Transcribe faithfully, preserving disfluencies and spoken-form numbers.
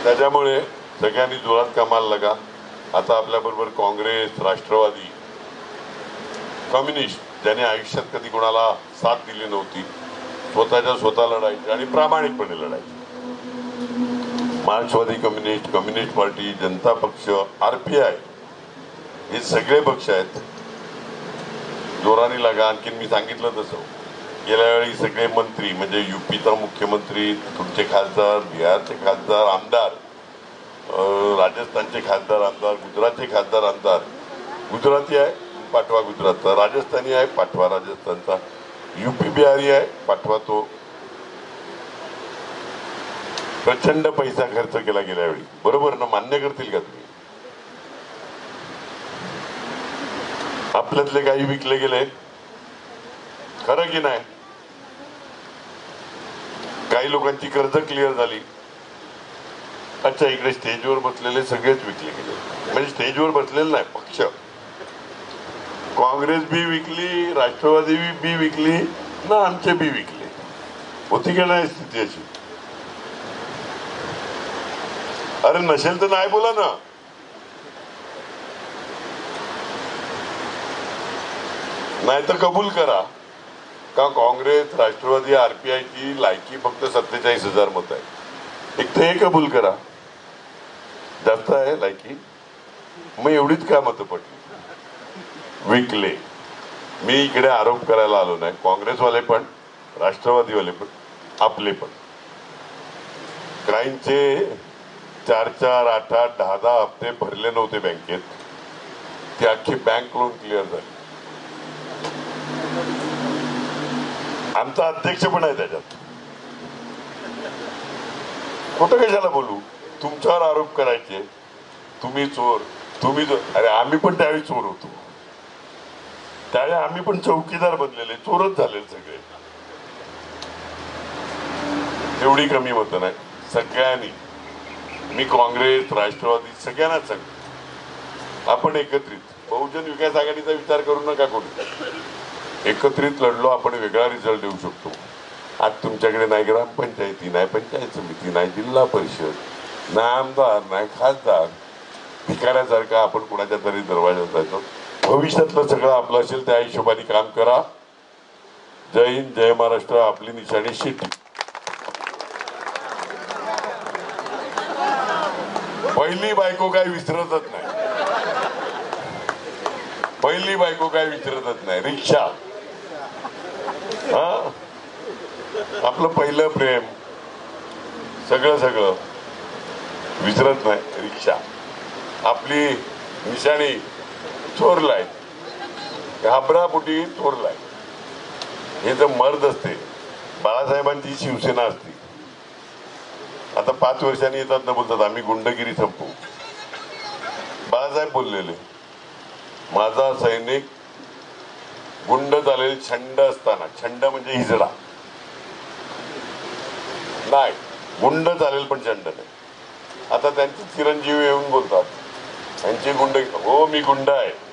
त्याच्यामुळे सगळ्यांनी जोरात कामाला लागा। आता आपल्याबरोबर काँग्रेस, राष्ट्रवादी, कम्युनिस्ट ज्यांनी आयुष्यात कधी कोणाला साथ दिली नव्हती, स्वतःच्या स्वतः लढायची आणि प्रामाणिकपणे लढायची। मार्क्सवादी कम्युनिस्ट, कम्युनिस्ट पार्टी, जनता पक्ष, आरपीआय हे सगळे पक्ष आहेत। जोराने लागा। आणखी मी सांगितलं तसं गेल्या वेळी सगळे मंत्री म्हणजे यूपीचा मुख्यमंत्री, तुमचे खासदार, बिहारचे खासदार, आमदार, राजस्थानचे खासदार आमदार, गुजरातचे खासदार आमदार, गुजराती आहे पाठवा गुजरातचा, राजस्थानी आहे पाठवा राजस्थानचा, यूपी बिहारी आहे पाठवा तो। प्रचंड पैसा खर्च केला गेल्या वेळी, बरोबर ना? मान्य करतील का तुम्ही? आपल्यातले काही विकले गेले, खरं की नाही? काही लोकांची कर्ज क्लिअर झाली। अच्छा, इकडे स्टेजवर बसलेले सगळेच विकले गेले, म्हणजे स्टेजवर बसलेले नाही, पक्ष काँग्रेस बी विकली, राष्ट्रवादी बी विकली ना, आमचे बी विकले। होती का नाही स्थिती अशी? अरे नसेल तर नाही बोला ना। नाही तर कबूल करा का काँग्रेस, राष्ट्रवादी, आरपीआयची लायकी फक्त सत्तेचाळीस हजार मत आहे। एक तर हे कबूल करा, जास्त आहे लायकी, मग एवढीच का मतं पडली? विकले। मी इकडे आरोप करायला आलो नाही, काँग्रेसवाले पण, राष्ट्रवादीवाले पण, आपले पण। काहींचे चार चार आठ आठ दहा दहा हप्ते भरले नव्हते बँकेत, ती अख्खी बँक लोन क्लिअर झाली। आमचा अध्यक्ष पण आहे त्याच्यात। खोटं कशाला बोलू? तुमच्यावर आरोप करायचे, तुम्ही चोर, तुम्ही चोर। अरे आम्ही पण त्यावेळी चोर होतो, त्यावेळी आम्ही पण चौकीदार बनलेले, चोरच झाले सगळे। एवढी कमी मतं नाही सगळ्यांनी। मी काँग्रेस, राष्ट्रवादी सगळ्यांनाच सांगतो, आपण एकत्रित बहुजन विकास आघाडीचा विचार करू नका कोणी, एकत्रित लढलो आपण वेगळा रिझल्ट देऊ शकतो। आज तुमच्याकडे नाही ग्रामपंचायती, नाही पंचायत समिती, नाही जिल्हा परिषद, नाही आमदार, नाही खासदार, भिकाऱ्यासारखा आपण कुणाच्या तरी दरवाजात जायचो। भविष्यातलं सगळं आपलं असेल त्या हिशोबाने काम करा। जय हिंद, जय महाराष्ट्र। आपली निशाणी शेती। पहिली बायको काय विसरतच नाही, पहिली बायको काय विसरतच नाही, रिक्षा। हा, आपलं पहिलं प्रेम, सगळं सगळं विसरत नाही, रिक्षा। आपली निशाणी चोरलाय, घाबरापुटी चोरलाय। हे जर मर्द असते, बाळासाहेबांची शिवसेना असती, आता पाच वर्षांनी येतात ना, बोलतात आम्ही गुंडगिरी संपवू। बाळासाहेब बोललेले, माझा सैनिक गुंड चालेल छंड असताना, छंड म्हणजे हिजडा नाही, गुंड चालेल पण छंड नाही। आता त्यांचे चिरंजीव येऊन बोलतात त्यांची गुंड, हो मी गुंड आहे,